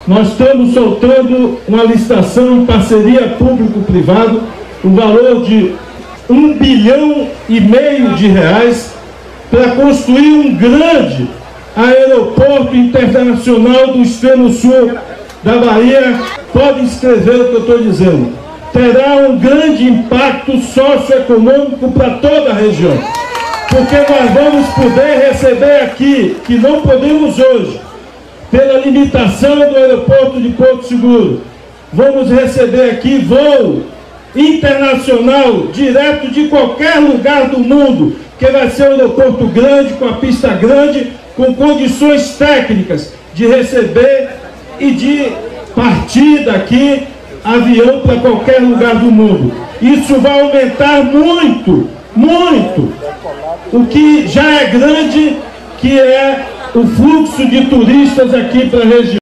nós estamos soltando uma licitação em parceria público-privado, o valor de R$1,5 bilhão para construir um grande aeroporto internacional do extremo sul da Bahia. Pode escrever o que eu estou dizendo. Terá um grande impacto socioeconômico para toda a região, porque nós vamos poder receber aqui, que não podemos hoje, pela limitação do aeroporto de Porto Seguro, vamos receber aqui voo internacional, direto de qualquer lugar do mundo, que vai ser um aeroporto grande, com a pista grande, com condições técnicas de receber e de partir daqui avião para qualquer lugar do mundo. Isso vai aumentar muito, muito, o que já é grande, que é o fluxo de turistas aqui para a região.